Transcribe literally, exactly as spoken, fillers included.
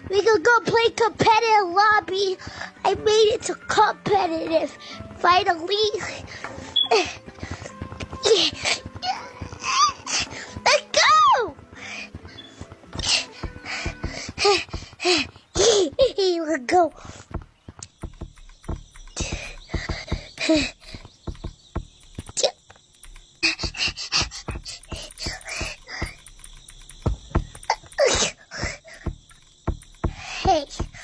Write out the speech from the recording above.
We can go play competitive lobby. I made it to competitive. Finally. Let's go! Let's go. Hey.